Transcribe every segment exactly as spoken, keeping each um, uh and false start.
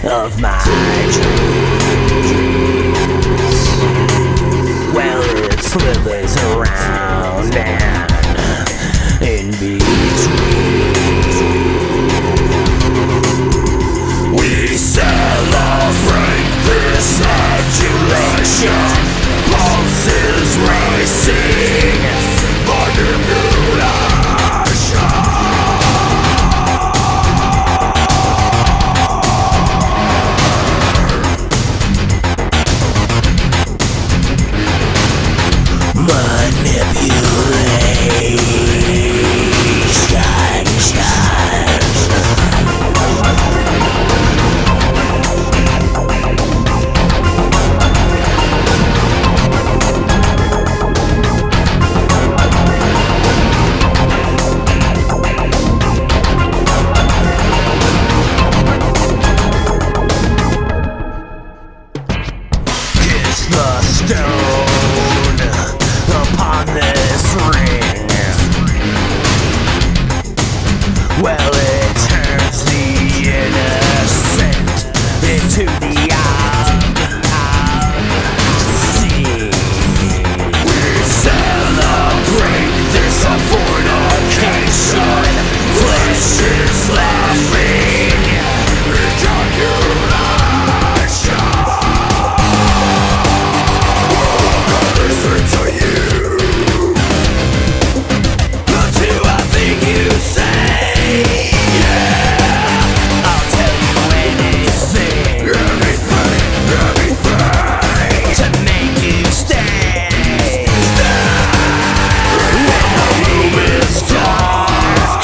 of my dreams. Well, it slithers around and in between. We celebrate this adulation. Pulses racing, manipulation. The stone upon this ring, well, it turns the innocent into the obscene. We celebrate this fornication. Flesh is laughing, ejaculation. To you, but to everything you say, yeah, I'll tell you anything, everything, everything, to make you stay, stay. When the room is dark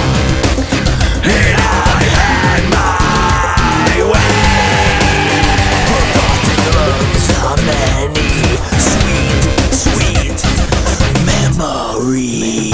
and I had my way, forgotten loves are many. Sweet memory.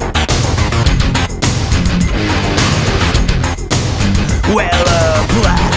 Well, a black